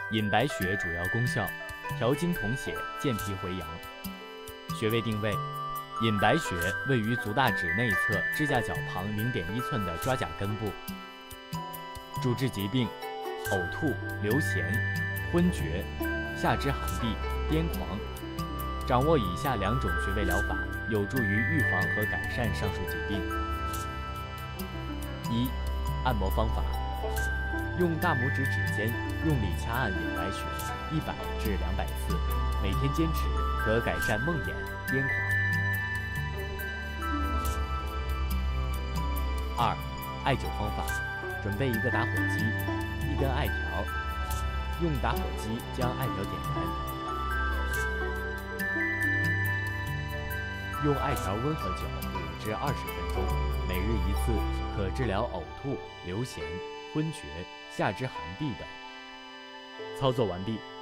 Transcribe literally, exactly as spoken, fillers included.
饮白雪主要功效：调经统血，健脾回阳。穴位定位：饮白雪位于足大趾内侧指甲角旁零点一寸的抓甲根部。主治疾病：呕吐、流涎、昏厥、下肢寒痹、癫狂。掌握以下两种穴位疗法，有助于预防和改善上述疾病。一、按摩方法：用大拇指指尖用力掐按饮白雪一百至两百次，每天坚持可改善梦魇、癫狂。二、艾灸方法：准备一个打火机，一根艾条，用打火机将艾条点燃。用艾条温和灸五至二十分钟，每日一次，可治疗呕吐、流涎、昏厥、下肢寒痹等。操作完毕。